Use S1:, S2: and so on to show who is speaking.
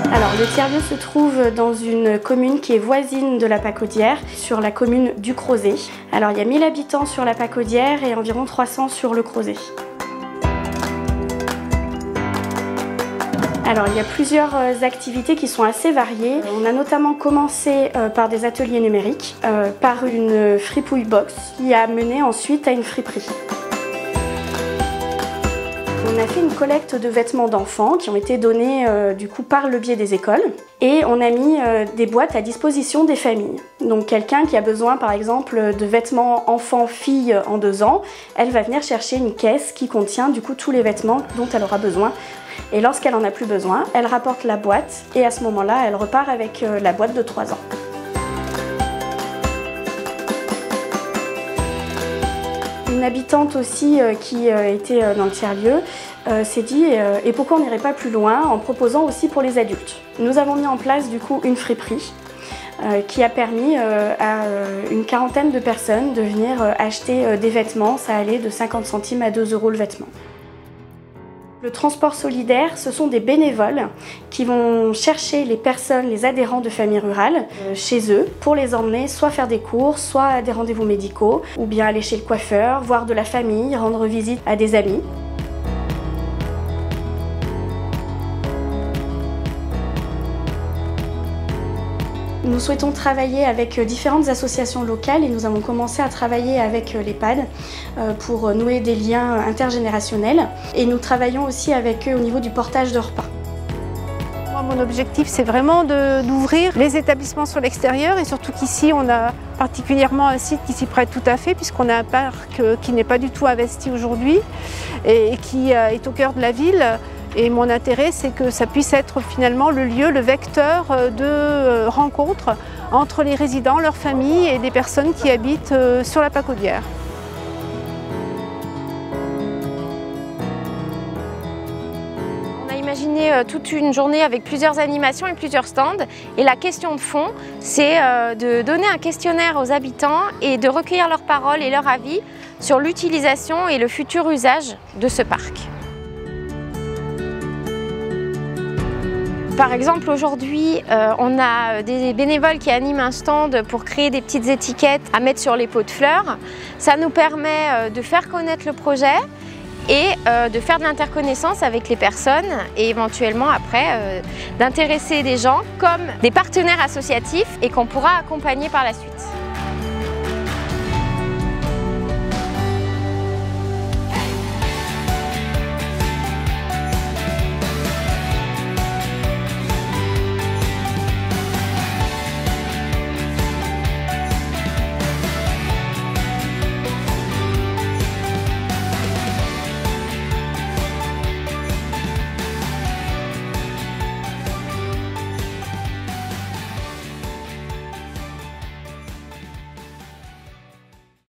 S1: Alors, le tiers-lieu se trouve dans une commune qui est voisine de la Pacaudière, sur la commune du Crozet. Alors, il y a 1000 habitants sur la Pacaudière et environ 300 sur le Crozet. Alors, il y a plusieurs activités qui sont assez variées. On a notamment commencé par des ateliers numériques, par une fripouille box qui a mené ensuite à une friperie. On a fait une collecte de vêtements d'enfants qui ont été donnés du coup par le biais des écoles et on a mis des boîtes à disposition des familles. Donc quelqu'un qui a besoin par exemple de vêtements enfants-filles en 2 ans, elle va venir chercher une caisse qui contient du coup tous les vêtements dont elle aura besoin. Et lorsqu'elle n'en a plus besoin, elle rapporte la boîte et à ce moment-là, elle repart avec la boîte de 3 ans. Une habitante aussi qui était dans le tiers-lieu s'est dit et pourquoi on n'irait pas plus loin en proposant aussi pour les adultes. Nous avons mis en place du coup une friperie qui a permis à une quarantaine de personnes de venir acheter des vêtements. Ça allait de 50 centimes à 2 € le vêtement. Le transport solidaire, ce sont des bénévoles qui vont chercher les personnes, les adhérents de familles rurales chez eux pour les emmener soit faire des courses, soit à des rendez-vous médicaux, ou bien aller chez le coiffeur, voir de la famille, rendre visite à des amis. Nous souhaitons travailler avec différentes associations locales et nous avons commencé à travailler avec l'EHPAD pour nouer des liens intergénérationnels et nous travaillons aussi avec eux au niveau du portage de repas.
S2: Moi, mon objectif, c'est vraiment d'ouvrir les établissements sur l'extérieur et surtout qu'ici, on a particulièrement un site qui s'y prête tout à fait puisqu'on a un parc qui n'est pas du tout investi aujourd'hui et qui est au cœur de la ville. Et mon intérêt, c'est que ça puisse être finalement le lieu, le vecteur de rencontre entre les résidents, leurs familles et des personnes qui habitent sur la Pacaudière. On a imaginé toute une journée avec plusieurs animations et plusieurs stands. Et la question de fond, c'est de donner un questionnaire aux habitants et de recueillir leurs paroles et leurs avis sur l'utilisation et le futur usage de ce parc. Par exemple, aujourd'hui, on a des bénévoles qui animent un stand pour créer des petites étiquettes à mettre sur les pots de fleurs. Ça nous permet de faire connaître le projet et de faire de l'interconnaissance avec les personnes et éventuellement après d'intéresser des gens comme des partenaires associatifs et qu'on pourra accompagner par la suite.